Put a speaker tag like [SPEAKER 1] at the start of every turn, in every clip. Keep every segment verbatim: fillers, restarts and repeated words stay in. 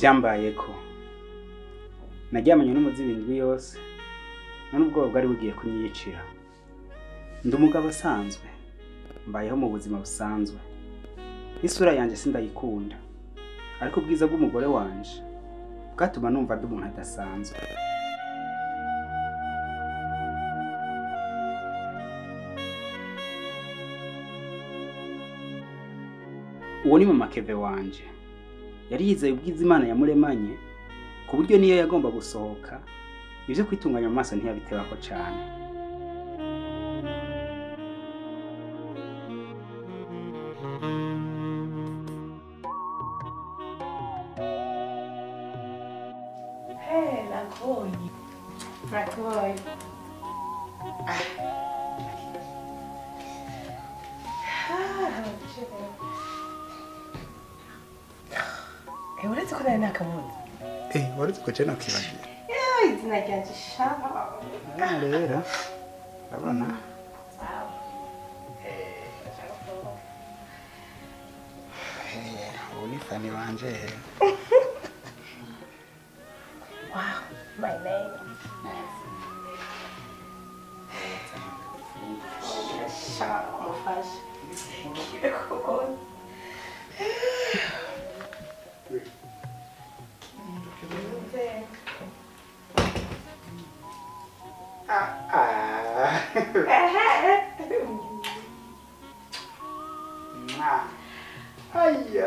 [SPEAKER 1] ivyambayeko naryamanye n'umuzimu indwi yose none ubwoba bwari bugiye kunyicira. Ndi umugabo asanzwe mbayeho mu buzima busanzwe, isura yanje sindayikunda, ariko ubwiza bw'umugore wanje bwatuma numva ndi umuntu adasanzwe. Uwo ni mama Keve wanje, yari yizeye ubwiza Imana yamuremanye ku buryo niyo yagomba gusohoka ivyo kwitunganya mu maso ntiyabitebako cane.
[SPEAKER 2] Hey, nakubonye. Nakubonye. Eh, uretse ko nari nakabuze.
[SPEAKER 1] Eh, waretse ko cyane nakibagiye.
[SPEAKER 2] Eh, izina ryanje shama.
[SPEAKER 1] Ah, rero. Urabona?
[SPEAKER 2] Sawa.
[SPEAKER 1] Eh, ubu ni fani wanje.
[SPEAKER 2] Wow, my name. Shama, mufasha. Kiko.
[SPEAKER 1] Ah, ah. Nah. Ayya.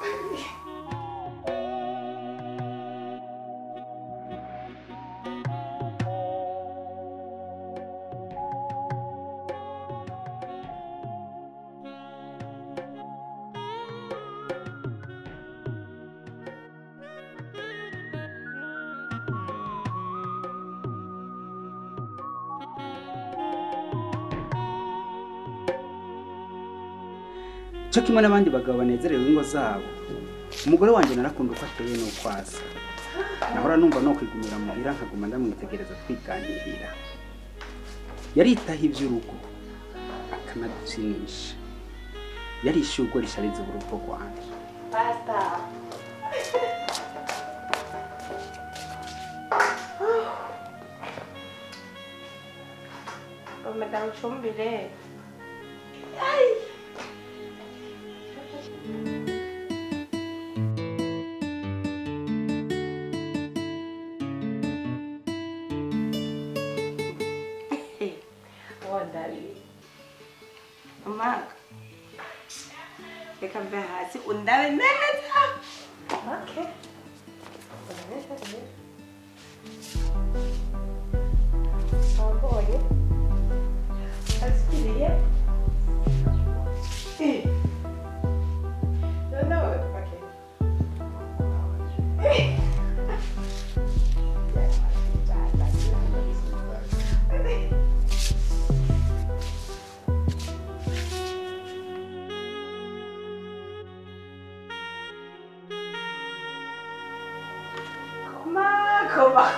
[SPEAKER 1] Cyo kimwe n'abandi bagabo banezerewe ingo zabo, umugore wanje narakunda uko ateye n'uko asa. Nahora numva no kwigumira muhira nkaguma ndamwitegereza twiganirira. Yaritaho ivy'urugo akanaducinisha. Yari ishurwe rishariza urugo rwanje.
[SPEAKER 2] Basta. Madame Chumbire. Ay. Wondali. Mama. Reka mve hasi undabe neza. Okay. Wambonye. Asikiriye. Eh. No, no, okay. Eh. Koma.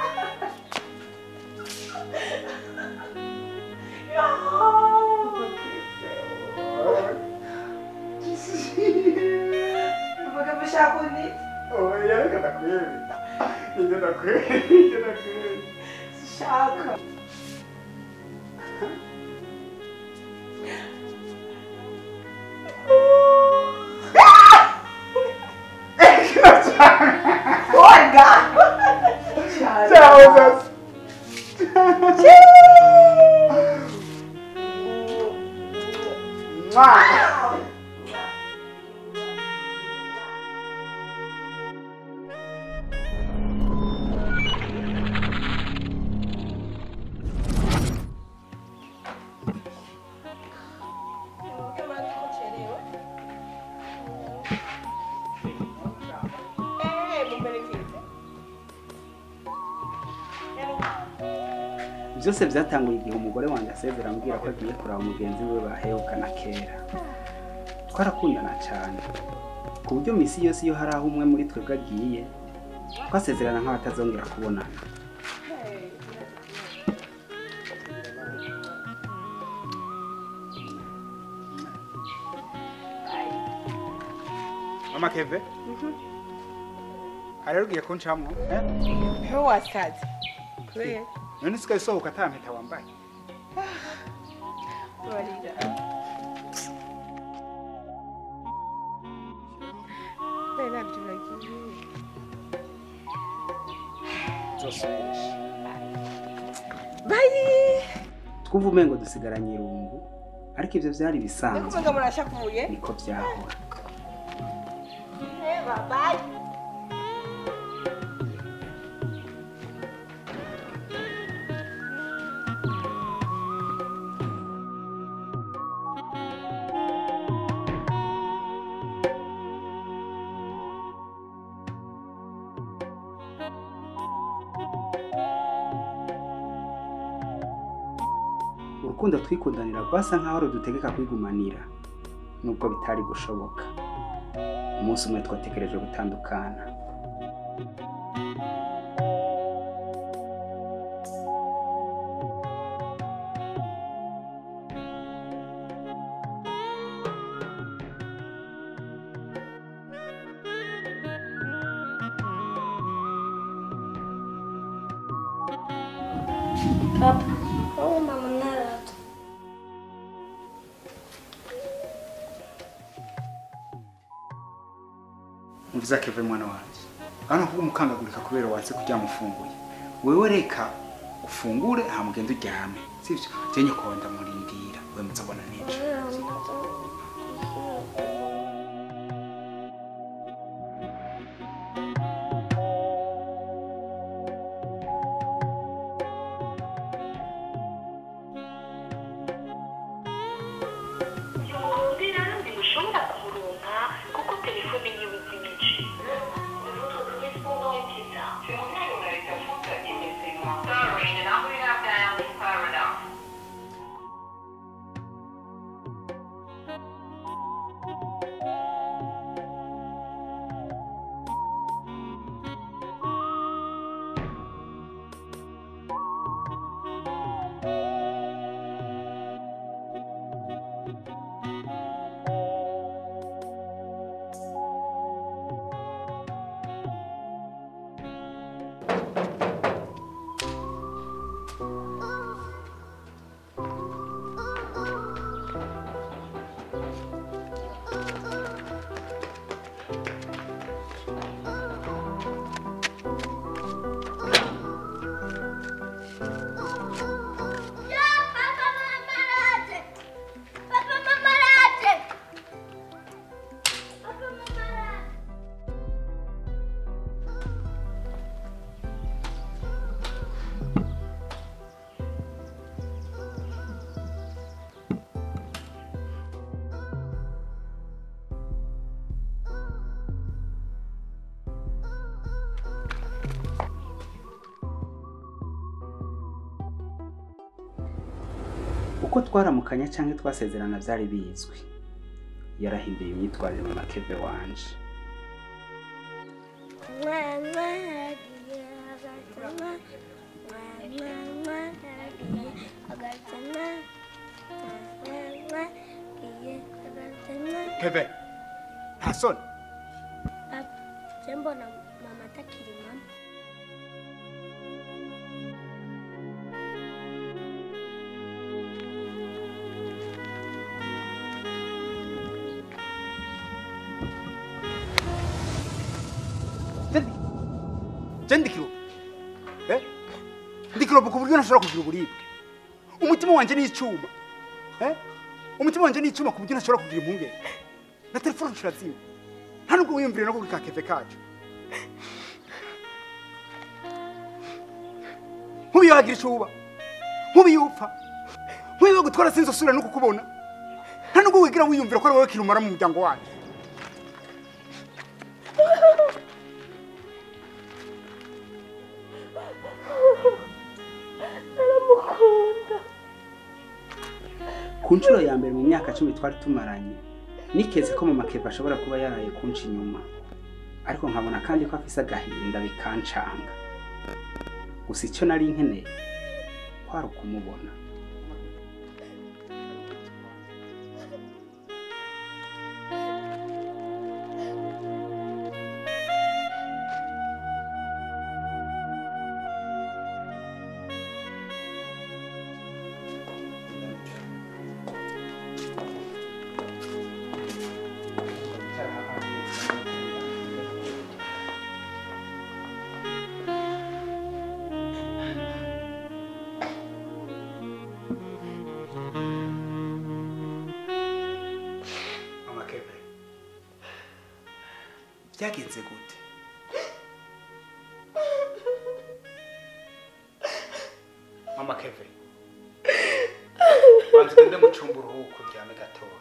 [SPEAKER 2] Apakah bisa aku nih?
[SPEAKER 1] Oh iya, kata gue. Itu tak gue, itu tak gue.
[SPEAKER 2] Siapa? Warga.
[SPEAKER 1] Ciao, Sos. Mwah. Byose byatanguye igihe umugore wanjye asezera ambwira ko agiye kuraba mugenzi we bahehukana kera. Twarakundana cyane ku buryo misi yose iyo hari aho umwe muri twebwe agiye twasezerana nk'abatazongera kubonana. Mama Keve? Arero ugiye kuncamwo, eh?
[SPEAKER 2] Eho wasaze. Kubera
[SPEAKER 1] None sikaye sohoka atampeta wambaye.
[SPEAKER 2] barira. Bera byuragiye.
[SPEAKER 1] Zosubisha.
[SPEAKER 2] Bye.
[SPEAKER 1] Twumva umengo dusigaranye irungu, ariko ivyo vyari bisanzwe.
[SPEAKER 2] Ndakumenga murashakuye.
[SPEAKER 1] Niko vyahora.
[SPEAKER 2] Eh, bye.
[SPEAKER 1] Urukundo twikundanira rwasa nkaho rudutegeka kwigumanira nubwo bitari gushoboka. Umunsi umwe twatekereje gutandukana.
[SPEAKER 3] Papa, oh mama narata.
[SPEAKER 1] Mvuze Keve mwana wanje. Hano kuko umukangagurika kubera wanse kujya mufunguye. Wewe reka ufungure hamugende uryame. Sivyo? Jenye ko ndamurindira. We muzabona nico. Uko twaramukanya canke twasezerana vyari bizwi. Yarahinduye imyitwarire mu Keve wanje.
[SPEAKER 3] Mama hagiye agatama. Mama hagiye agatama. Mama hagiye agatama.
[SPEAKER 1] Keve. Hason.
[SPEAKER 3] Papa, jembo na mama takiri mama.
[SPEAKER 1] Jendi. Jendi kiro. Eh? Ndikiro ku buryo ntashobora kugira uburibwe. Umutima wanje ni icuma. Eh? Umutima wanje ni icuma ku buryo ntashobora kugira impungenge. Na telefone nshiraziwe. Nta nubwo wiyumvire no kuri ka Keve kacu. Nkubiyo hagira icuba. Nkubiyo upfa. Nkubiyo gutwara sinzo sura no kukubona. Nta nubwo wigira wiyumvira ko ari wowe kirumara mu muryango wacu. Ku nshuro ya mbere mu myaka cumi twari tumaranye nikeze ko mama Keve ashobora kuba yaraye kunca inyuma, ariko nkabona kandi ko afise agahinda bikancanga. Gusa icyo nari nkeneye kwari ukumubona. byagenze gute? Mama Kevin, banza ugende mu cumba uruhuko uryame gatoya.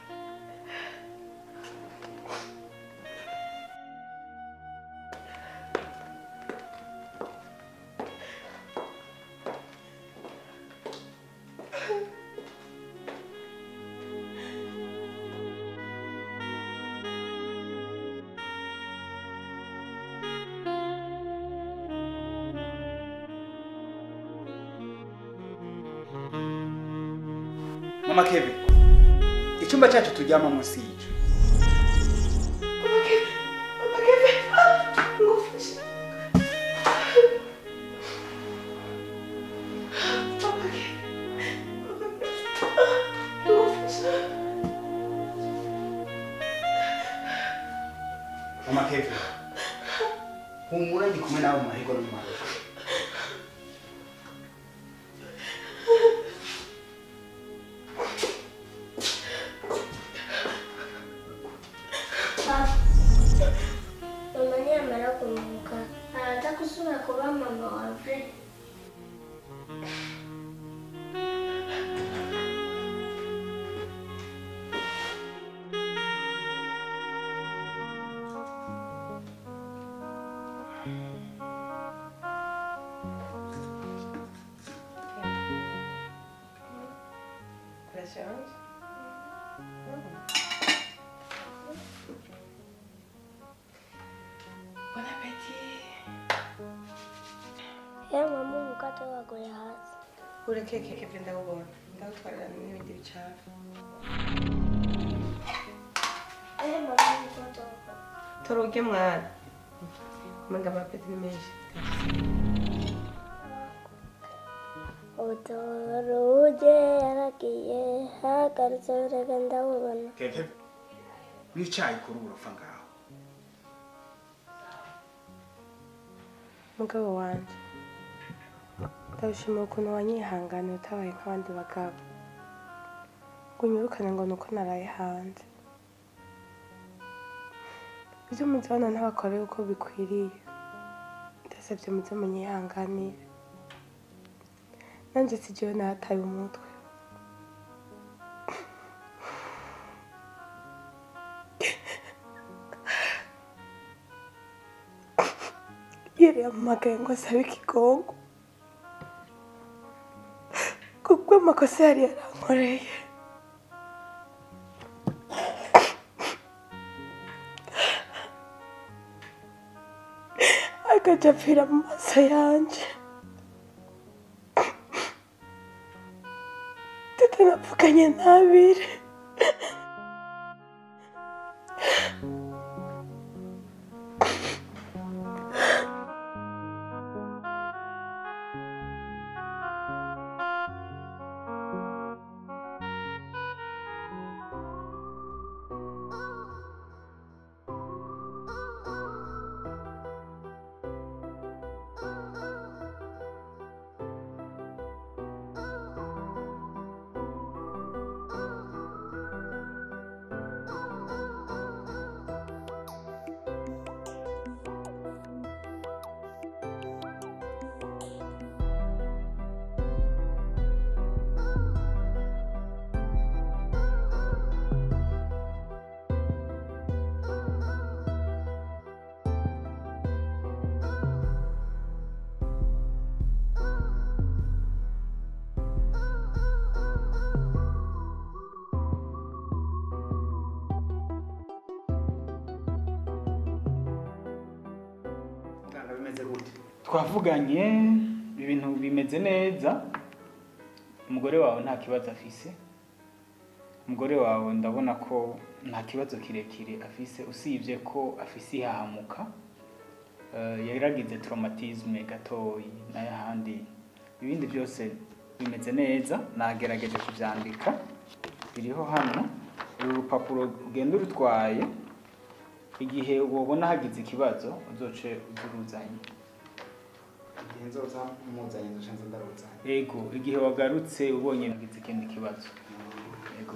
[SPEAKER 1] Mama Kevin, icyumba cyacu tujyamo munsi yico.
[SPEAKER 2] Mama Kevin, Mama Kevin, ngufasha. Mama Kevin, ngufasha.
[SPEAKER 1] Mama Kevin, humura ndi kumwe nawe mu mahego no mu mahoro.
[SPEAKER 3] Mama niyamara kuruhuka araza gusubira kuba mama wawe.
[SPEAKER 2] Gracias. Bon appétit.
[SPEAKER 3] Ya mama umukate waguye hasi.
[SPEAKER 2] Ureke keke venda ubona. Ndagutwarira n'ibindi bicafu.
[SPEAKER 3] Ya mama umukate waguye.
[SPEAKER 2] Toroge mwana. Manga mapeti ni menshi.
[SPEAKER 3] Utoruje yaragiye hagarutse uragenda ubona.
[SPEAKER 1] Kevin, wicaye kuri urufa ngaho.
[SPEAKER 2] Mugabo wanje. Ndabishimiye ukuntu wanyihanganiye utabaye nk'abandi bagabo. Ngo unyirukane ngo nuko naraye hanze. Ibyo muzabona ntabakoreye uko bikwiriye. Ndasabye muze munyihanganire. Nanjye sigiwe nataye umutwe. Yari yampamagaye ngo asabe ikigongo kuko amakosa yari yarankoreye. Akaja apfira mu maso yanje. Tutanapfukanye ntabire.
[SPEAKER 1] Twavuganye ibintu bimeze neza. Umugore wawe nta kibazo afise. Umugore wawe ndabona ko nta kibazo kirekire afise usibye ko afise ihahamuka. Uh, yaragize traumatisme gatoyi n'ayahandi. Ibindi byose bimeze neza, nagerageje kubyandika. Biriho hano uru rupapuro ugenda urutwaye. Igihe ubona hagize ikibazo uzoce uzuruzanye.
[SPEAKER 4] Nzoza muzanye nzoshanze ndaruzanye.
[SPEAKER 1] Ego, igihe wagarutse ubonye nagize ikindi kibazo. Ego.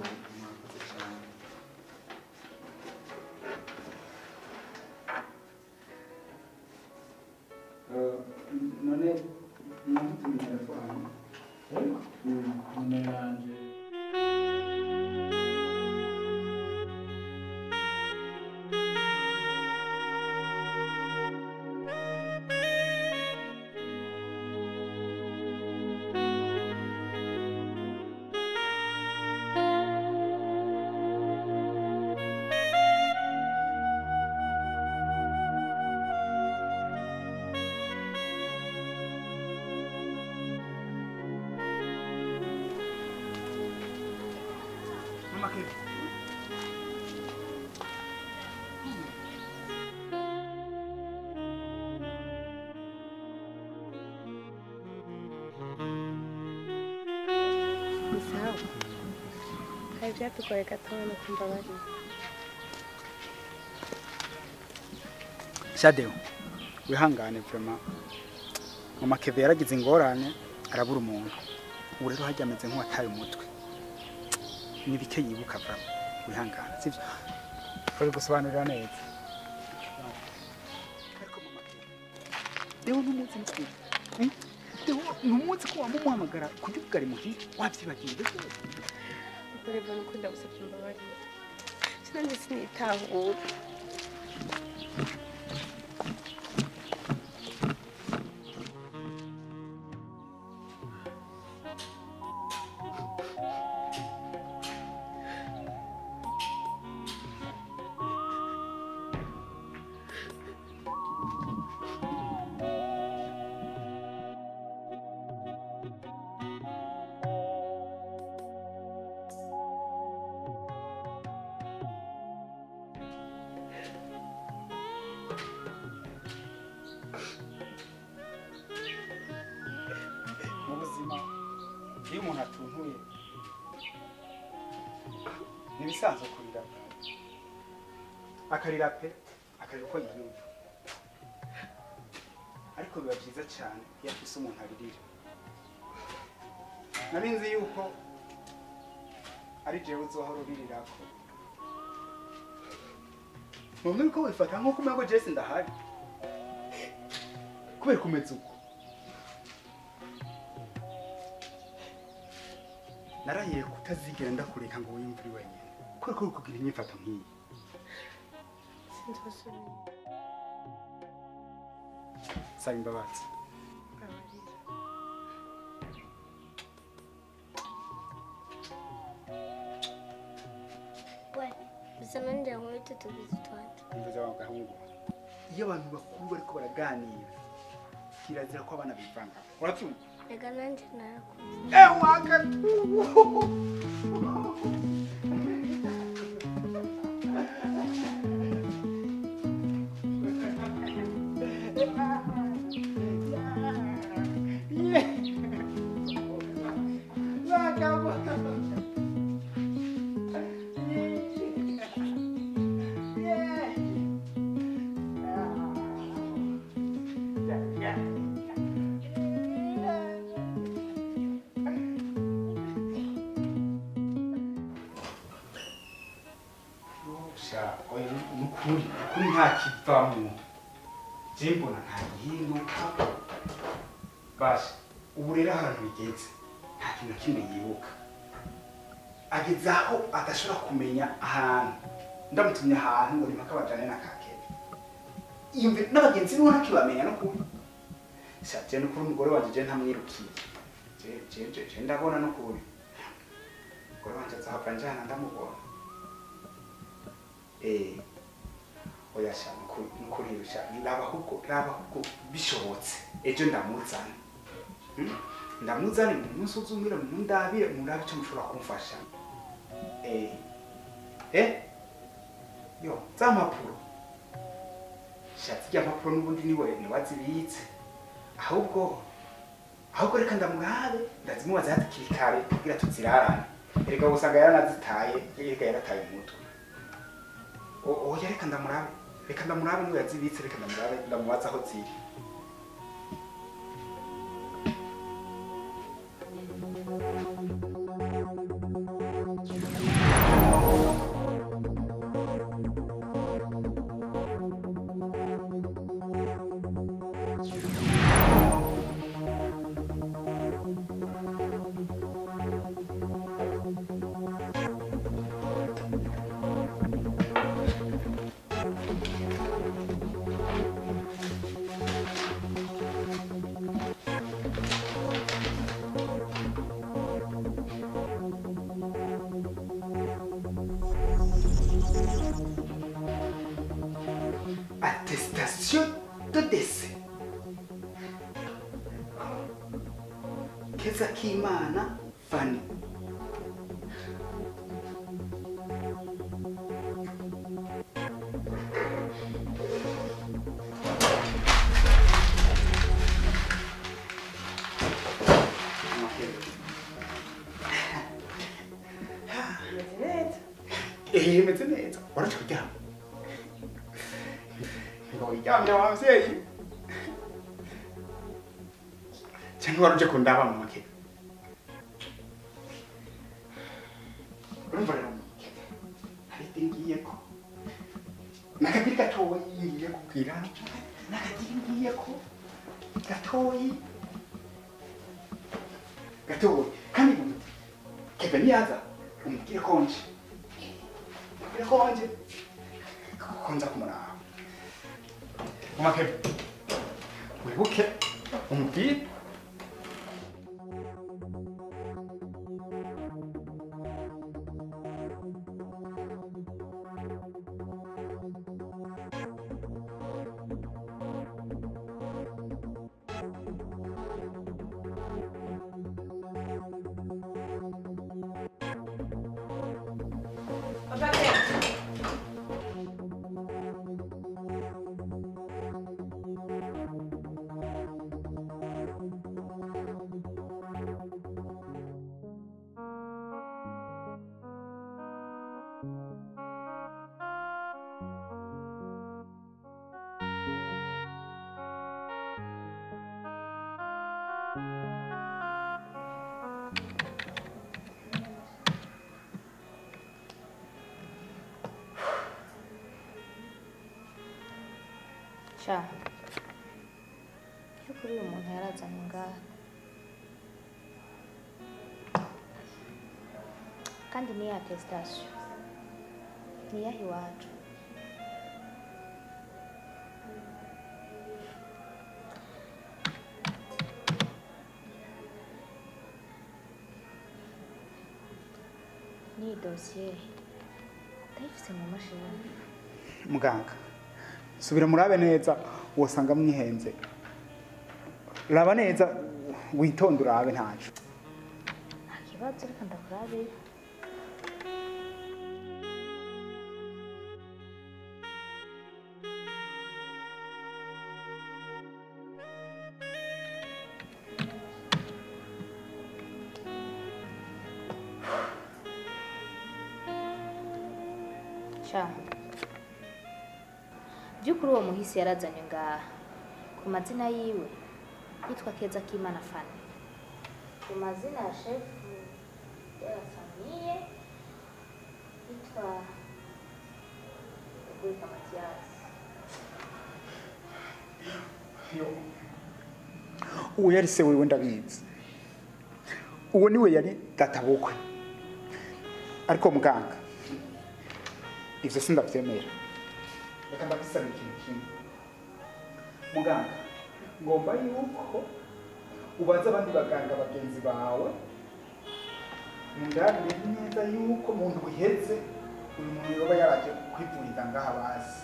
[SPEAKER 2] ni sawa hari ivyatugoye gatoya no kumva bari
[SPEAKER 1] Shadeo wihangane vraiment mama Keve yaragize ingorane arabura umuntu ubu rero hajya ameze nk'uwataye umutwe ni bike yibuka vraiment wihangane sivyo uri gusobanurira neza ariko mama Keve Deo n'umunsi mukuru Deo n'umunsi ko wamumuhamagara kugira ari muhira wavyibagiye
[SPEAKER 2] ureva n'ukunda gusabye imbabazi sinanje sinitahura
[SPEAKER 1] iyo umuntu atuntuye nibisanzwe kurira akarira pe akarira uko yiyumva ariko biba byiza cyane iyo afise umuntu aririra nari nzi yuko ari jewe uzohora ubirirako none uko wifata nk'uko umengo Jesse ndahari kubera kumeza uko narahiye kutazigera ndakureka ngo wiyumvire wenyine kubera ko kugira imyifato nk'iyi
[SPEAKER 2] sinzosubira
[SPEAKER 1] saba imbabazi
[SPEAKER 2] mbabarira
[SPEAKER 3] we bisa nanje nkuru tutubizi twanje
[SPEAKER 1] imvuze wa gahungu iyo abantu bakuru bariko baraganira kirazira ko abana bivanga urabyumva
[SPEAKER 3] rega nanje narakuze
[SPEAKER 1] eh waka nukuri kuri nta kivamo jimbona nta gihinduka basha ubu rero ahantu bigeze nta kintu na kimwe yibuka ageze aho adashobora kumenya ahantu ndamutumye ahantu ngo nimaka bajane na kakebe iyumve n'abagenzi biwe ntakibamenya no kubi shatse no kuri umugore wanje je ntamwirukiye je je je ndabona no kubi umugore wanje azahava njana ndamubona eh oya sha nukuri rusha nilaba huko laba huko bishobotse ejo ndamuzana ndamuzana musuzumira mundabire murabe cyo mushobora kumfasha eh eh yo zamapuro shatsi ya mapuro nubundi niwe niwazibitse ahubwo ahubwo reka ndamurabe ndazimubaza yatikikare kugira tuzirarane erega usanga yaranazitaye yega yarataye umutwe oh ya reka ndamurabe reka ndamurabe niwe yazibitse reka ndamurabe ndamubaza aho ziri attestation de décès. Keza Kimana Fanny. Eh, meze neza. Waraje kuryama. Ngo uryamye wavyeyi. Cyangwa waraje kundaba mu make. Urumva rero. Hari tingiye ko. Nakabiri gatoyi ngiye kubwira. Nakabiri ngiye ko. Gatoyi. Gatoyi. Kandi Kevin niyaza. Umubwire konje. Umubwire konje. Konza kumuraba. Uma Kevin. Wibuke umubwire.
[SPEAKER 5] Sha. Cyukuri uyu muntu yarazanye ngaha. Kandi ni ya attestation. Ni ya iwacu. Ni dossier. Ndayifise mu mashini.
[SPEAKER 1] Muganga. Subira murabe neza wosanga mwihenze. Raba neza witonde urabe ntacu.
[SPEAKER 5] Nta kibazo reka ndakurabe. Sha. Byukuri uwo muhisi yarazanye ngaha. Ku mazina yiwe yitwa Keza Kimana Fani. Ku mazina ya chef ya famille yitwa Gwita Matias.
[SPEAKER 1] Yo. Uwo yari se wewe ndabizi. Uwo niwe yari databukwe. Ariko muganga. Ivyo sindavyemera. Reka ndabisaba ikintu kimwe. Muganga, ngomba yuko ubaza abandi baganga bagenzi bawe mundabire neza yuko umuntu uheze uyu muntu yoba yaraje kwivuriza ngaha basi.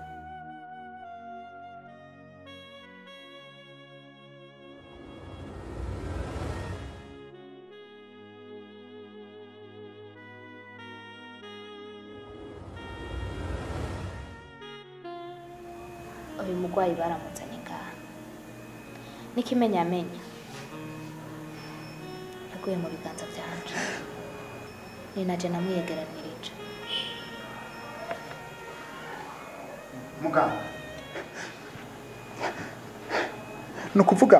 [SPEAKER 5] Uyu mugwayi baramuzanye ngaha. Nikimenya amenya. Yaguye mu biganza byanje. Ni naje namwiyegeranirije.
[SPEAKER 1] Muganga. Nukuvuga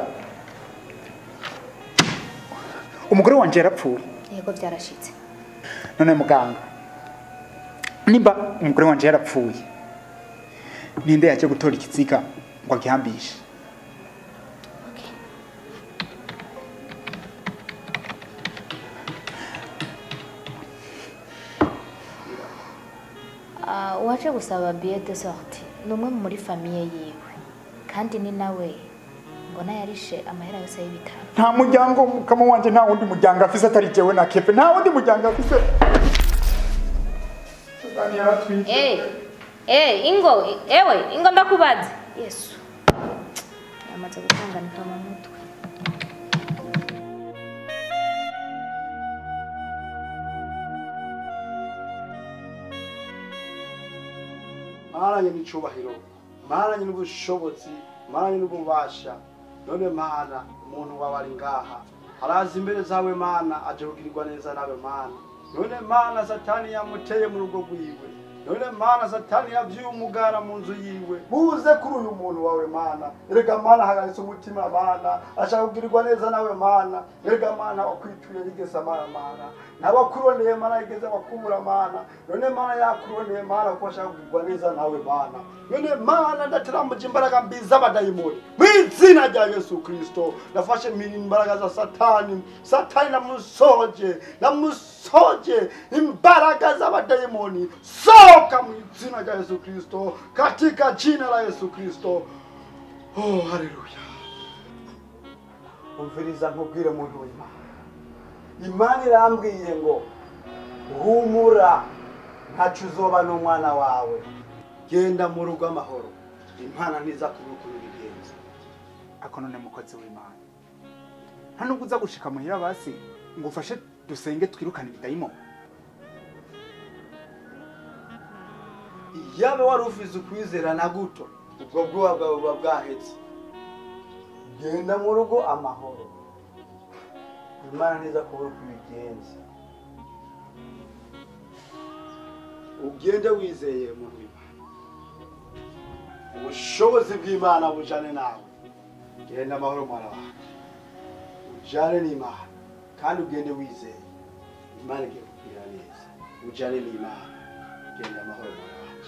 [SPEAKER 1] umugore wanje yarapfuye.
[SPEAKER 5] Yego byarashitse.
[SPEAKER 1] None muganga. Nimba umugore wanje yarapfuye. Ninde yaje gutora ikiziga ngo agihambishe?
[SPEAKER 5] Okay. Ah, uh, waje gusaba billet de sortie. Numwe muri famille yiwe. Kandi ni nawe mbona yarishe amahera yose y'ibitaro.
[SPEAKER 1] Nta muryango kama wanje nta wundi muryango afise atari jewe na Kefe. Nta wundi muryango afise. Sudani yaratwije.
[SPEAKER 5] Eh. Eh, ingo, ewe, ingo ndakubaza. Yesu. Yamaze gutanganika mu mutwe.
[SPEAKER 6] Maranye n'icubahiro, maranye n'ubushobozi, maranye n'ububasha. None Mana, umuntu wabari ngaha. Arazi imbere zawe Mana, aje kugirirwa neza nawe Mana. none mana satani yamuteye mu rugo rwiwe, none mana satani yavyuye umugara mu nzu yiwe. Buze kuri uyu muntu wawe mana, erega mana hagaritse umutima mana, ashaka kugirirwa neza nawe mana, erega mana wakwituye yigeze mana mana, nabakurondeye mana yigeze bakubura mana, none mana yakurondeye mana kuko ashaka kugirirwa neza nawe mana, none mana ndatirambuje imbaraga mbi z'abadayimoni mw'izina rya Yesu Kristo. Nafashe imbaraga za satani, satani namusoje, namusoje imbaraga z'abadayimoni, soka mw'izina rya Yesu Kristo, katika jina la Yesu Kristo. Oh, haleluya. Umviriza nkubwire muntu w'Imana, Imana irambwiye ngo humura ntacu uzoba n'umwana wawe, genda mu rugo amahoro, impana ntiza kubukuru bigenza.
[SPEAKER 1] Ako none mukozi w'Imana, nta nubwo uza gushika muhira basi ngo ufashe dusenge twirukane ibidayimoni.
[SPEAKER 6] Yabe wari ufize ukwizera na guto, ubwo bwoba bwawe buba bwahetse. Genda mu rugo amahoro, Imana ntiza kubura uko ibigenza. Ugende wizeye umuntu w'Imana, ubushobozi bw'Imana bujane nawe. Genda amahoro mwana wanjye, ujane n'Imana kandi ugende wizeye, Imana igiye kukugirira neza. Ujane n'Imana, genda amahoro mwana wanjye.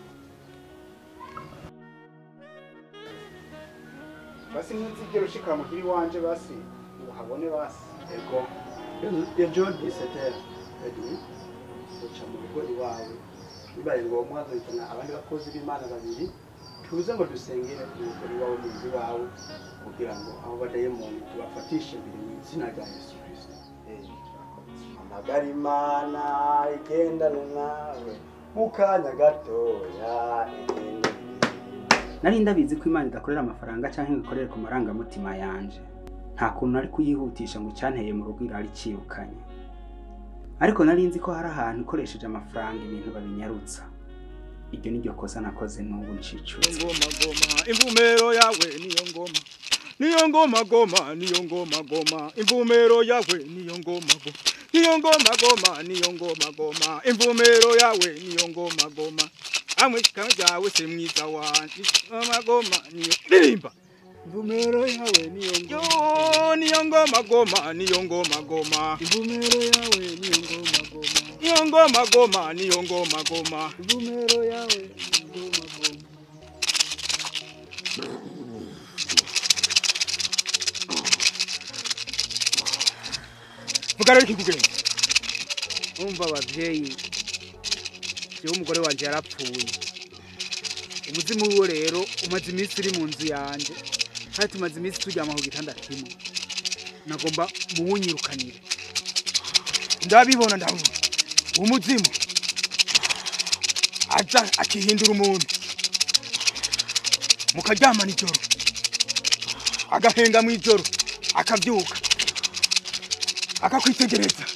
[SPEAKER 1] Basi ntuzigere ushika muhiri wanje basi uhabone basi.
[SPEAKER 6] Ego, ejo disetera, ejo uca mu rugo iwawe, bibaye ngombwa nzahitana abandi bakozi b'Imana babiri, tuze ngo dusengere ku rugo iwawe mu nzu iwawe, kugira ngo abo badayimoni tubafatishe mbere mu izina rya Yesu Kristo. Amagara Imana igendane nawe mu kanya gatoya.
[SPEAKER 1] Nari ndabizi ko Imana idakorera amafaranga canke ikorera ku marangamutima yanje, nta kuntu ari kuyihutisha ngo cyanteye mu rugo irari cyirukanye. Ariko nari nzi ko hari ahantu ikoresheje amafaranga ibintu babinyarutsa. Iryo ni ryo kosa nakoze n'ubu ncicutse.
[SPEAKER 7] Ngoma goma imvumero yawe niyo ngoma, niyo ngoma goma niyo ngoma goma imvumero yawe niyo ngoma goma, niyo ngoma goma niyo ngoma goma imvumero yawe niyo ngoma goma. Amwe kanje se mwiza wanje ngoma goma niyo ndirimba imvumero yawe niyo ngoma, niyo ngoma goma niyo ngoma goma imvumero yawe niyo ngoma goma, niyo ngoma goma niyo ngoma goma imvumero yawe niyo ngoma goma. Vuga rero kikugenda.
[SPEAKER 1] Umva abavyeyi, jewe umugore wanje yarapfuye. Umuzimu wiwe rero umaze iminsi uri mu nzu yanje, kandi tumaze iminsi turyama ku gitanda kimwe. Nagomba muwunyirukanire.
[SPEAKER 7] Ndabibona ndabona umuzimu aza akihindura umuntu, mukaryamana ijoro, agahenga mu ijoro, akabyuka akakwitegereza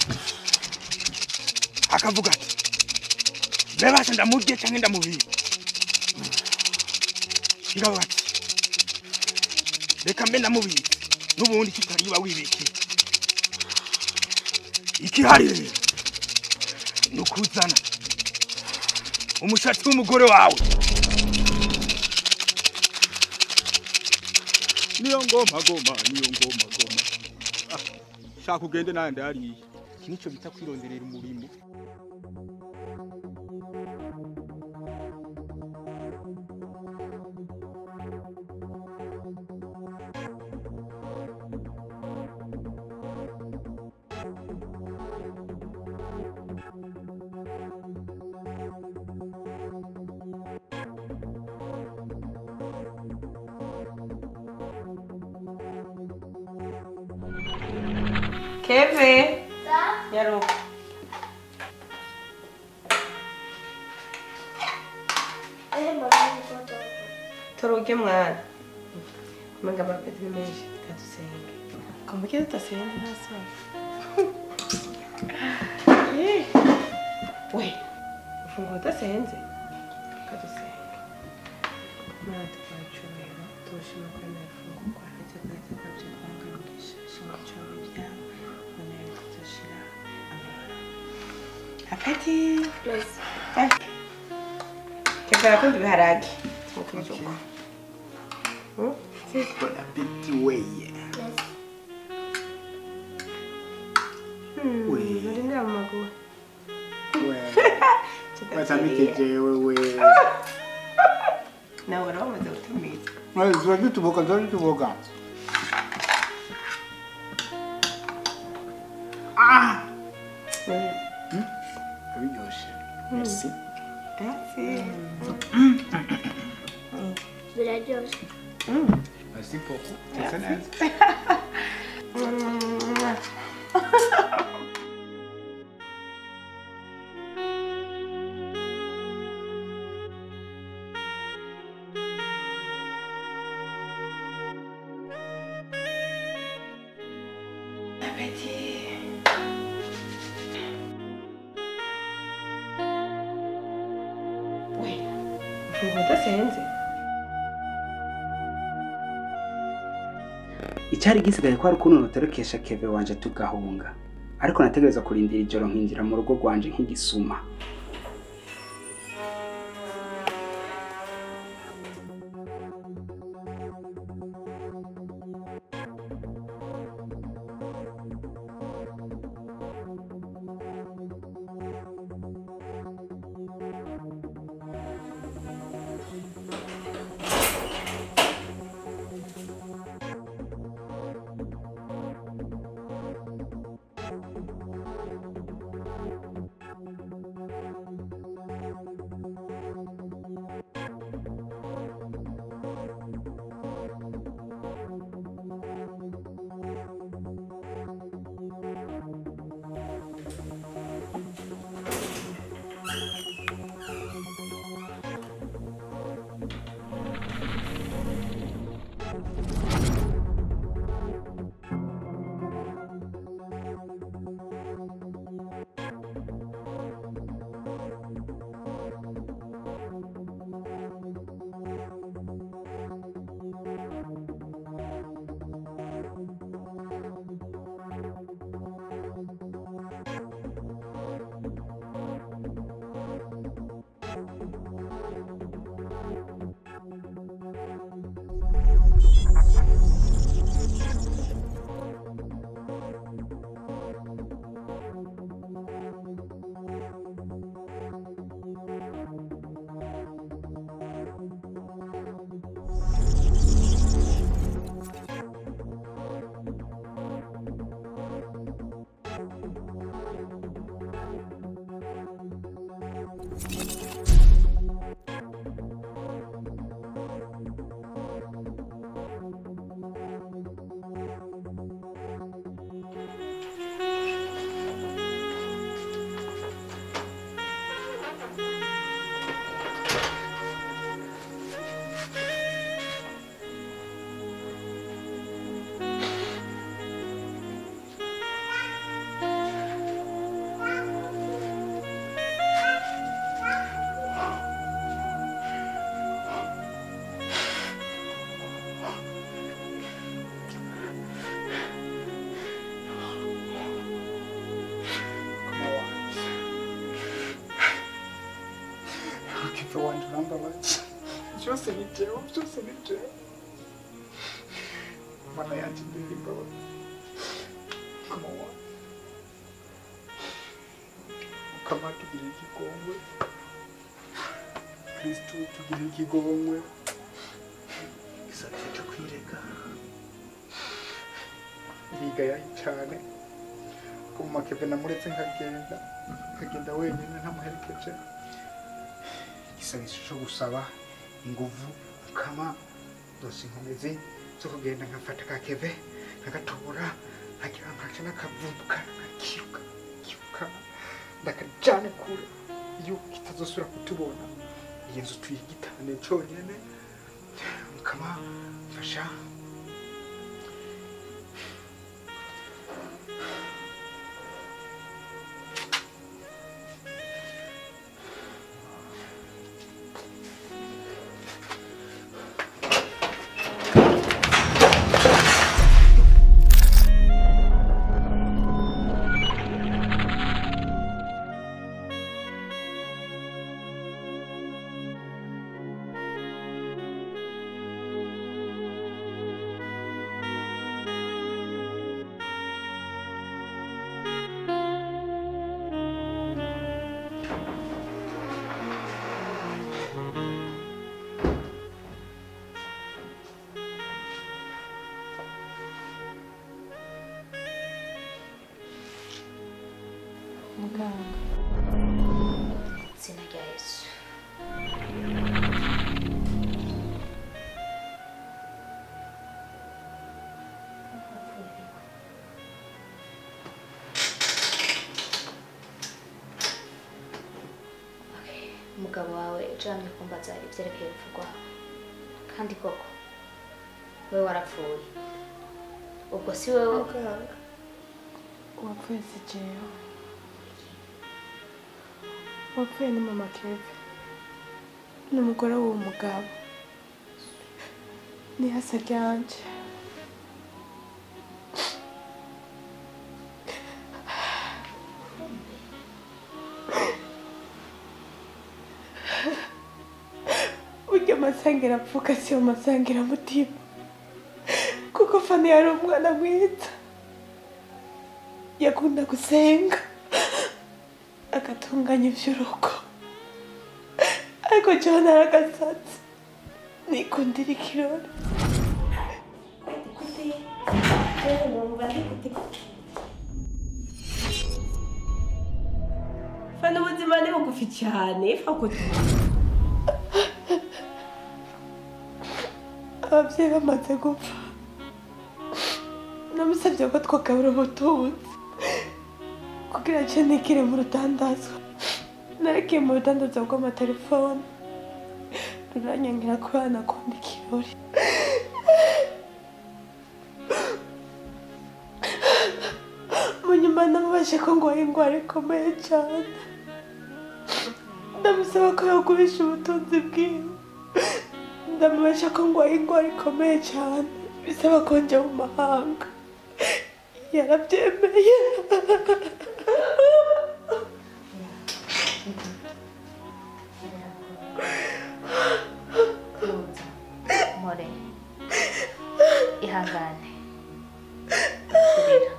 [SPEAKER 7] akavuga ati bebasha ndamurye cyangwa ndamubiri. Ngaho ati reka mbe ndamubiri n'ubundi kitariba wibiki. Ikihari rero nukuzana umushatsi w'umugore wawe, niyo ngoma goma niyo ngoma goma. Ah, shaka ugende nande hariya, iki nico bita kwironderera umurimo.
[SPEAKER 2] Keve. Yaro. Toroke mwana. Manga mapeti menshi katusenge. Kumbuke tutasenge nasa. Eh. We. Ufungo utasenze. Katusenge. Mwana tukachorera. Tushima kwa nafungo kwa hata kwa hata kwa mkisha. Shima choro bya. Apeti.
[SPEAKER 3] Merci.
[SPEAKER 2] Eh. Kevin arakunda ibiharage. Mukujuko. Hmm?
[SPEAKER 1] Bon appétit, ouais.
[SPEAKER 3] Merci.
[SPEAKER 2] Hmm.
[SPEAKER 1] Oui.
[SPEAKER 2] Urindira mu maguru.
[SPEAKER 1] Ouais. Watamike jewe we.
[SPEAKER 2] Nawe uramaze gutumiza.
[SPEAKER 1] Ouais, je vais tout boka, je vais tout boka. Ah!
[SPEAKER 2] Hmm.
[SPEAKER 1] Biryoshe. Merci.
[SPEAKER 2] Merci.
[SPEAKER 3] Biraryoshe.
[SPEAKER 2] Hmm.
[SPEAKER 1] Merci beaucoup. C'est nice. Icyari gisigaye ko ari ukuntu noterekesha Keve wanje tugahunga, ariko nategereza kurindira ijoro nkinjira mu rugo rwanje nk'igisuma. Keve wanje urambabaza. Byose ni jewe, byose ni jewe. Mana yanje ndimbabaza. Come on. Kama tugire ikigongwe. Kristo tugire ikigongwe. Isabye cyo kwireka. Bigaya cyane. Kuma Keve namuretse nkagenda. Nkagenda wenyine ntamuherekeje. Igisabisho cyo gusaba inguvu ukama dose inkomezi zo kugenda nkafata ka Keve nkagatobora nkagira nkaca nakavumbuka nkakiruka kiruka ndakajane kure iyo kitazosubira kutubona iyi nzu tuyigitane cyonyene ukama fasha
[SPEAKER 2] muganga.
[SPEAKER 5] Izina rya Yesu. Umugabo wawe ujamye kumbaza ibyerekeye urupfu rwawe kandi koko we warapfuye ubwo si wewe
[SPEAKER 2] Muganga, uwapfuye si jewe. Uwapfuye ni mama Keve. Ni umugore w'uwo mugabo. Ni hasa ryanje. Burya amasangira apfuka siyo masangira mutima. Kuko Fani yari umwana mwiza. Yakunda gusenga. Agatunganya ivy'urugo. Ariko jewe naragasatse. Nikundira ikirori.
[SPEAKER 8] Fani ubuzima ni bugufi cyane ifa kutuba.
[SPEAKER 2] Ababyeyi bamaze gupfa. Namusabye ko twagabura ubutunzi kugira ngo ntikire mu rutandazwa. Narekeye mu rutandazwa rw'amatelefone. Ruranyangira ko yanakunda ikirori. Mu nyuma namubashe ko ngwaye indwara ikomeye cyane. Ndamusaba ko yagurisha ubutunzi bwiwe. Ndamubasha ko ngwaye indwara ikomeye cyane bisaba ko njya mu mahanga. Yarabyemeye.
[SPEAKER 5] More ihangane kurira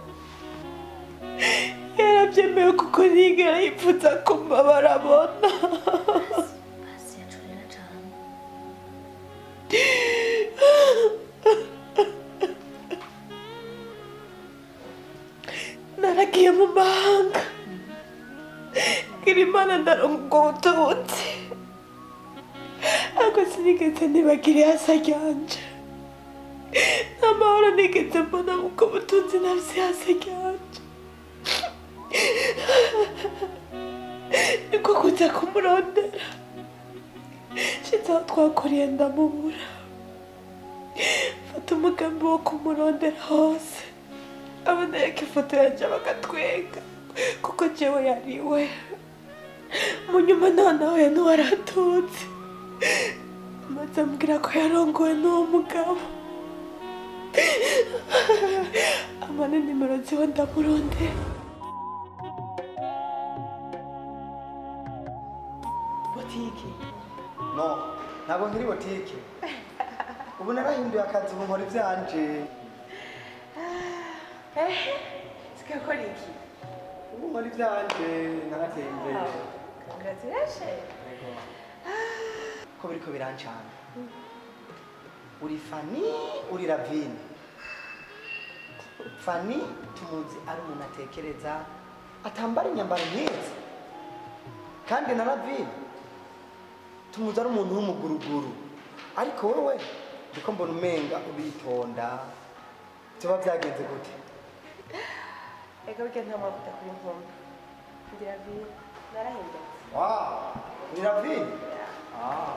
[SPEAKER 2] Yarabyemeye kuko ntigera yipfuza kumva barabona.
[SPEAKER 5] basi yacurira cyane
[SPEAKER 2] Naragiye mu mahanga. Ngira Imana ndaronka ubutunzi. Ariko sinigeze nibagire hasa ryanje. Nta mahoro nigeze mbona mu bwo butunzi nafise hasa ryanje. Niko kuza kumurondera. Shitse aho twakuriye ndamubura. Fata umugambi wo kumurondera hose. Abanereka ifoto yanje bagatwenga kuko jewe yariwe. Mu nyuma noneho we ntiwaratutse. Maze ambwira ko yarongowe n'uwo mugabo. Amane nimero ziwe ndamurondera.
[SPEAKER 6] Botike? No, ntabwo nkiri botike. Ubu narahinduye akazi ubu nkora ivyanje.
[SPEAKER 2] Eh, sikakora iki?
[SPEAKER 6] Ubu nkora ivyanje narateye imbere.
[SPEAKER 2] Congratulations.
[SPEAKER 6] Ko biriko birancana. Uri Fani, uri Ravine. Fani tumuzi ari umuntu atekereza atambara inyambaro nk'izi. Kandi na Ravine tumuzi ari umuntu w'umuguruguru. Ariko wowe ndiko mbona umenga ubitonda. Byoba byagenze gute?
[SPEAKER 2] Ego bike nta mavuta kuri nkombe. Ngira vi narahindutse.
[SPEAKER 6] Wow, uri Ravine? Ah.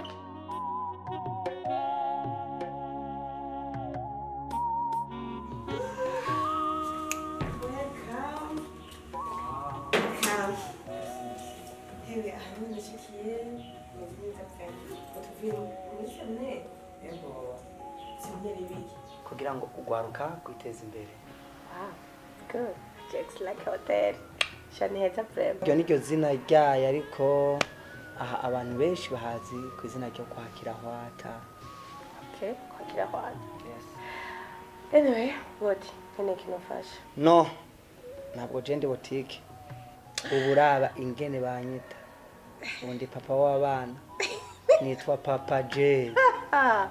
[SPEAKER 8] Hewe ahanini nashikiye neza cyane. Utuvira muri samne. Yego. Samne ribiki.
[SPEAKER 6] Kugira ngo ugwaruka kwiteza imbere.
[SPEAKER 2] Wow, good. Just like hotel. Shani heza prem.
[SPEAKER 6] Iryo niryo zina ryayo ariko aha abantu benshi bahazi ku izina ryo kwakira hwata.
[SPEAKER 2] Okay, kwakira hwata.
[SPEAKER 6] Yes.
[SPEAKER 2] Anyway, what? Kene kinofasha.
[SPEAKER 6] No. Ntabwo je ndi botike. Uburaba ingene banyita. Undi papa w'abana. Nitwa Papa J.
[SPEAKER 2] Ah.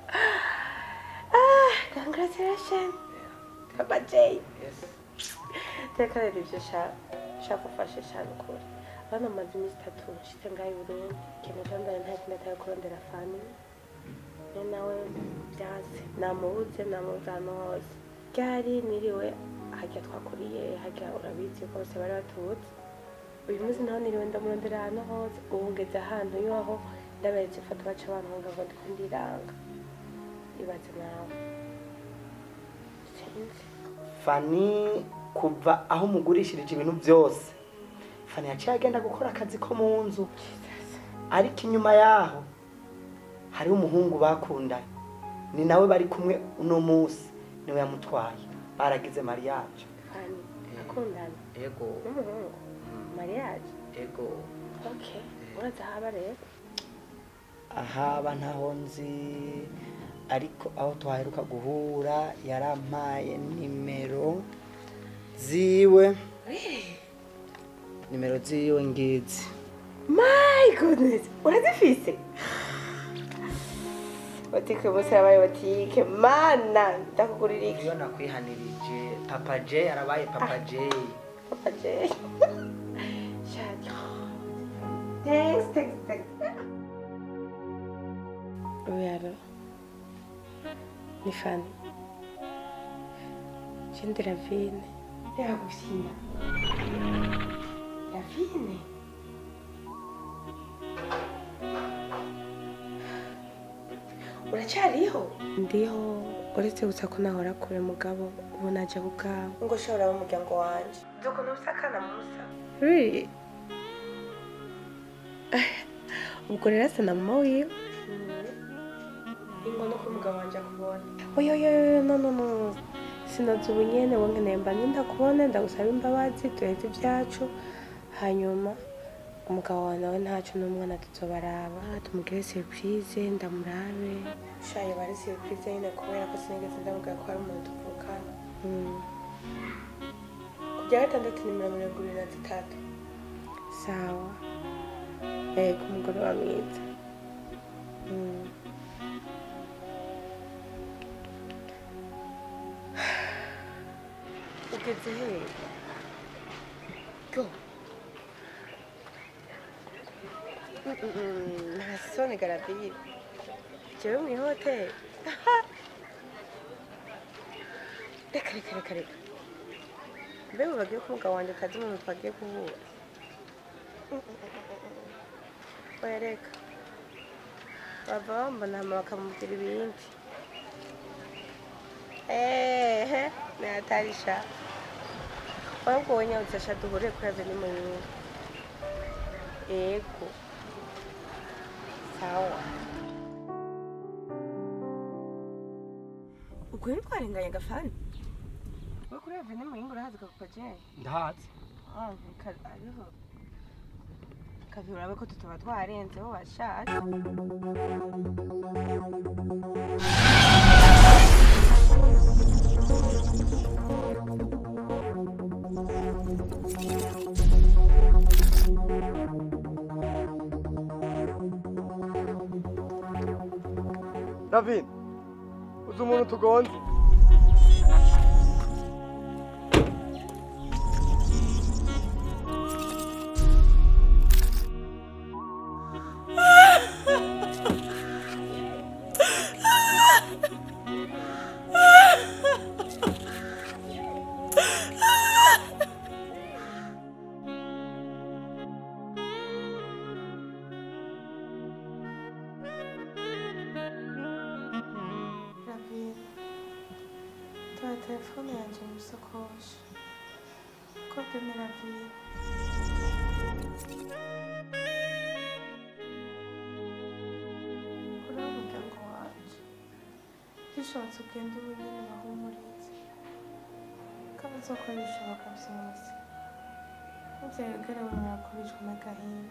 [SPEAKER 2] Ah, congratulations. Papa J.
[SPEAKER 6] Yes.
[SPEAKER 2] Teka rero ibyo sha nshagufashe cyane ukuri hano maze iminsi itatu nshitse ngaho i Burundi ikintu cyambaye nta kintu atari kurondera fani ni nawe byanze namubuze namubuze ahantu hose ryari niriwe hajya twakuriye hajya urabizi ko bose bari batubutse uyu munsi naho niriwe ndamurondera ahantu hose ubu ngeze ahantu yaho ndaberetse ifoto baca abantu ngo ndiko ndiranga ibaze nawe sinzi
[SPEAKER 9] Fani kuva aho mugurishirije ibintu byose Fani yaciye agenda gukora akazi ko mu nzu ariko inyuma yaho hari umuhungu bakundanye ni nawe bari kumwe uno munsi niwe yamutwaye baragize mariage.
[SPEAKER 2] Fani akundana
[SPEAKER 9] yego
[SPEAKER 2] n'umuhungu mariage
[SPEAKER 9] yego
[SPEAKER 2] okay uraza haba rero
[SPEAKER 9] ahaba ntaho nzi ariko aho twaheruka guhura yarampaye nimero ziwe nimero ziwe ngizi.
[SPEAKER 2] My goodness urazifise watike bose yabaye watike mana ndakugurira iki
[SPEAKER 9] iyo nakwihanirije papa J arabaye papa J
[SPEAKER 2] papa J thanks thanks thanks Uyaro ni Fani Jende Ravine yagushyira Ravine uracyariho ndiho uretse gusa ko nahora kure mugabo ubu naje kugaho ngo shora umuryango wanje doko nusakana musa really ubwo rero asa na mama wiwe ingo no ko mugabo wanje akubona oyo oyo no no no sinazi ubu nyene wonke nemba ndakubona ndagusaba imbabazi duheze ibyacu hanyuma umugabo wawe nawe ntacu n'umwana tuzobaraba tumugire surprise ndamurabe shaye bari surprise nyine kubera ko sinigeze ndamubwira ko hari umuntu tuvukana kujya gatandatu ni mirongo irindwi na zitatu sawa yego umugore wa mwiza ugeze hehe go ntasoni garabiri jewe mu ihoteli reka reka reka reka mbega bagiye ko umugabo wanjye atazi umuntu twagiye guhura oya reka bava bambona hama bakamubwira ibindi ehe nayatarisha ahubwo wowe nyabutse sha duhure kuri ave ni munyinga ego sawa ubwo ni twarenganye gafani we kuri ave ni munyinga urahazi kakwa jewe
[SPEAKER 9] ndahazi
[SPEAKER 2] ariho kavi urabe ko tutaba twarenzeho bashaje
[SPEAKER 6] David, uzi umuntu tugonze?
[SPEAKER 2] telefone yanjye mu isakoshi kope meraviye uriya umuryango wanjye bishatse ugenda ubu nyine bahumuritse kandi uzakora ibishoboka byose ntibyagaragara wemera ko bicwa n'agahinda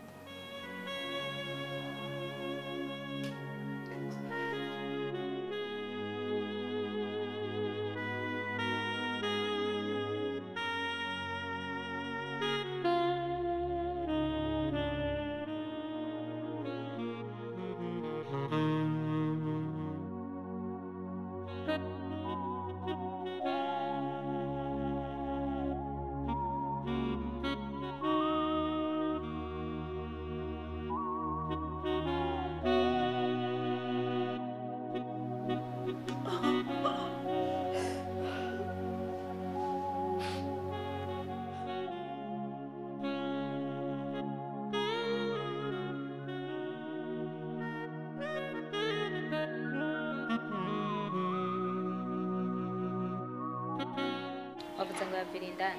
[SPEAKER 5] yavira indani.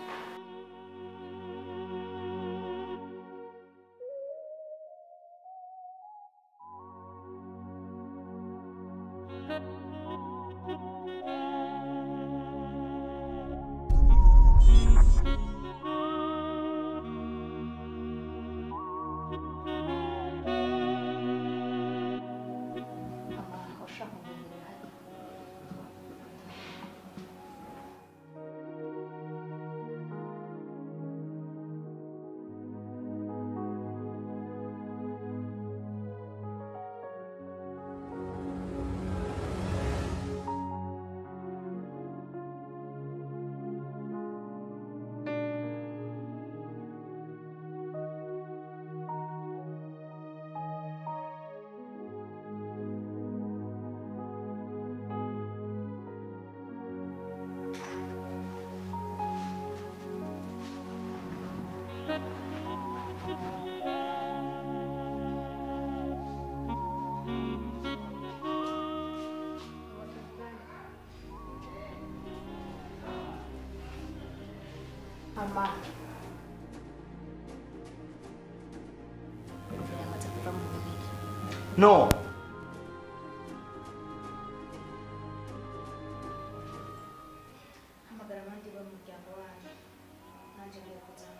[SPEAKER 5] Mama.
[SPEAKER 9] No.
[SPEAKER 5] Hamagara abandi bo mu muryango wanyu. Nanjye ngiye kuzana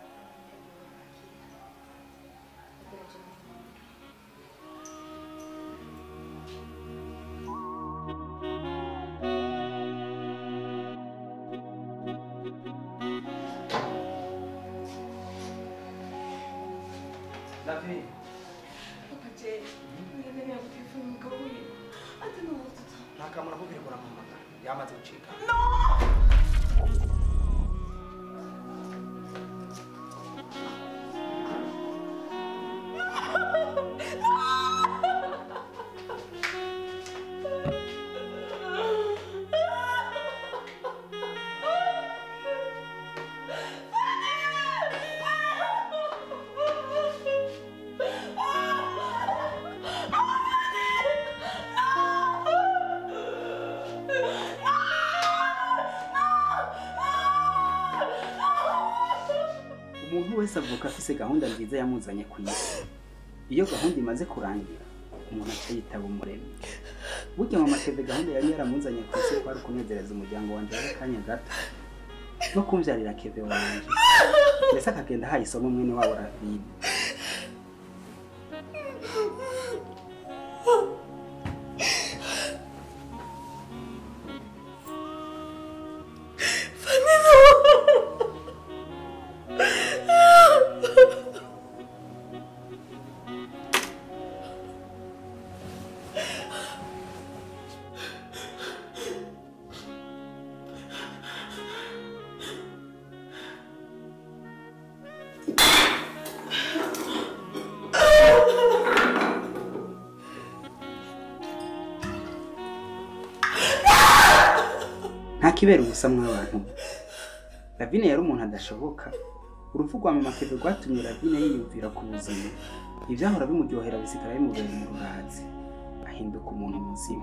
[SPEAKER 9] Davi.
[SPEAKER 2] Papa Jay, ngendelea kutifuna umugabo wiwe. Ati n'ubututa.
[SPEAKER 9] Nakamura kubiri kora mama. Yamaze gucika.
[SPEAKER 1] Umuntu wese avuka afise gahunda nziza yamuzanye ku isi. Iyo gahunda imaze kurangira, umuntu aca yitaba umuremyi. Burya mama Keve gahunda yari yaramuzanye ku isi kwari kunezereza umuryango wanje akanya gato no kumvyarira Keve wanje. Mbese akagenda ahaye isomo mwene wabo Ravine. Ntakibera ubusa mw'abantu. Ravine yari umuntu adashoboka. Urupfu rwa mama Keve rwatumye Ravine yiyumvira ku buzima. Ivyahora bimuryohera bisigara bimubera mu ruhazi. Ahinduka umuntu muzima.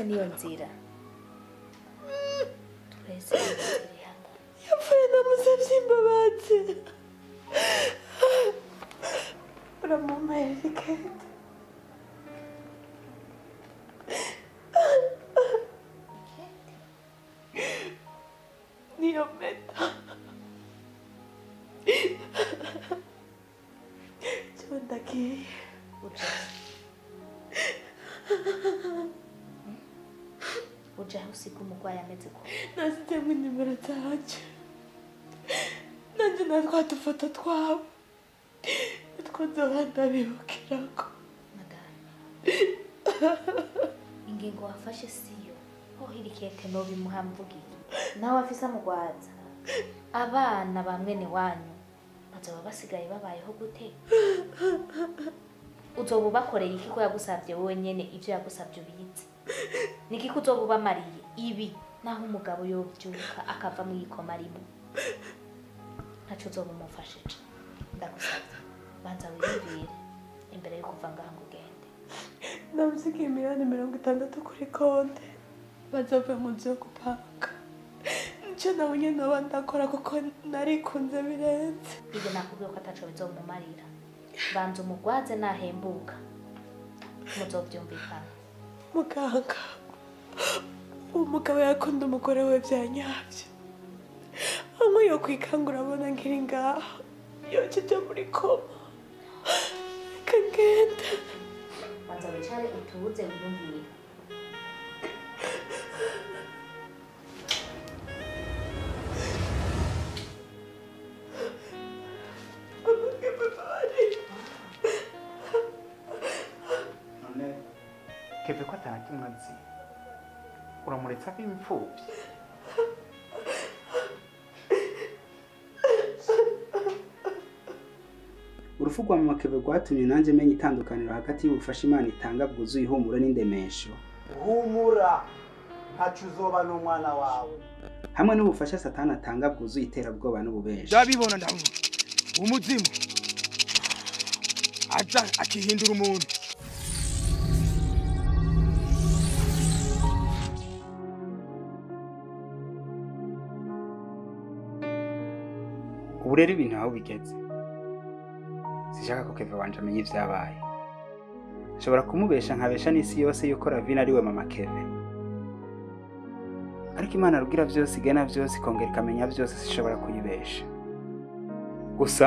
[SPEAKER 5] niyo nzira turese inzira
[SPEAKER 2] yapfuye namusabye imbabazi uramumpera ikete niyo mpeta cyo ndagiye
[SPEAKER 5] uja uja aho usiga umurwayi ameze ko
[SPEAKER 2] nasizemo inimero zanje nanjye na twa dufoto twabo nitwo nzoba ndabibukirako
[SPEAKER 5] ingingo wafashe siyo ho hiri kete no bimuhamvugiye nawe afise amugwaza abana bamwene wanyu bazoba basigaye babayeho gute uzoba ubakoreye iki ko yagusavye wowe nyene ivyo yagusavye ubizi niki ko uzoba ubamariye ibi naho umugabo yovyuka akava mu ikoma rimwe ntaco uzoba umufashije ndagusavye banza wiribire imbere yo kuva ngaha ngo ugende
[SPEAKER 2] namusigiye miliyoni mirongo itandatu kuri konte bazove mu nzu yo gupanga nico nawe nyene noba ndakora kuko narikunze birenze
[SPEAKER 5] ibyo nakubwiye ko ataco bizomumarira banza umugwaze nahembuka muzovyumvikana
[SPEAKER 2] muganga uwo mugabo yakunda umugore we vyanyavyo amwe yo kwikangura abona nkiri ngaho yoceje muri koma reka ngende
[SPEAKER 5] banza wicare utuze wiyumvire
[SPEAKER 1] none keve ko atana kimwe azi uramuretse ava imfuvyi urupfu rwa mama keve rwatumye nanjye menya itandukaniro hagati y'ubufasha Imana itanga bwuzuye ihumure n'indemesho
[SPEAKER 6] humura ntacu uzoba n'umwana wawe
[SPEAKER 1] hamwe n'ubufasha Satani atanga bwuzuye iterabwoba n'ububeshi
[SPEAKER 7] ndabibona ndabona umuzimu aza akihindura umuntu
[SPEAKER 1] ubu rero ibintu aho bigeze sishaka ko Keve wanje amenye ivyabaye nshobora kumubesha nkabesha n'isi yose yuko Ravina ari we mama Keve ariko Imana rugira vyose igena vyose ikongera ikamenya vyose sishobora kuyibesha gusa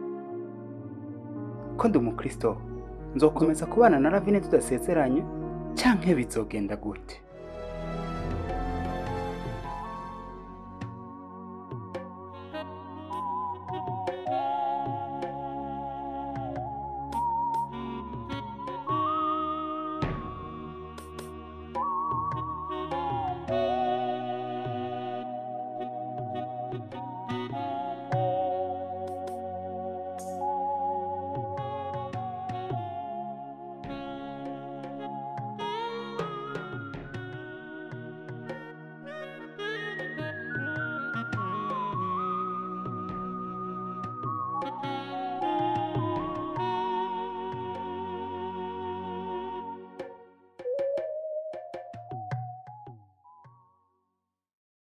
[SPEAKER 1] ko ndi umukristo nzokomeza kubana na Ravina tudasezeranye canke bizogenda gute